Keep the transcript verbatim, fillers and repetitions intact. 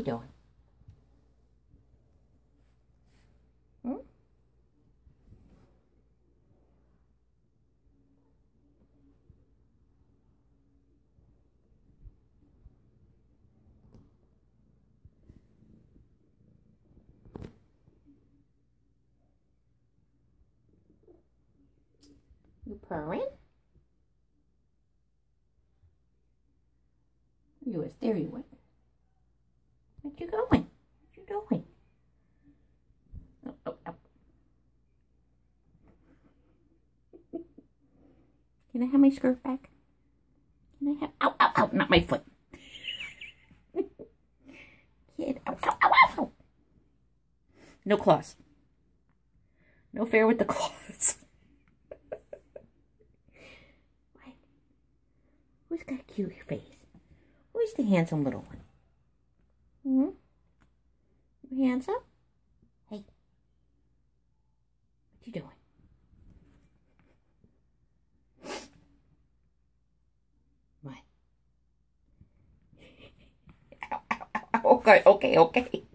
doing? Hmm? You purring? You was there you went. Where you going? What you doing? Oh, oh, oh. Can I have my skirt back? Can I have... Ow, ow, ow, not my foot. Kid, ow, ow, ow, ow. No claws. No fair with the claws. What? Who's got a cute face? Who's the handsome little one? Hmm? You handsome? Hey. What you doing? What? Ow, ow, ow, ow. Okay, okay, okay.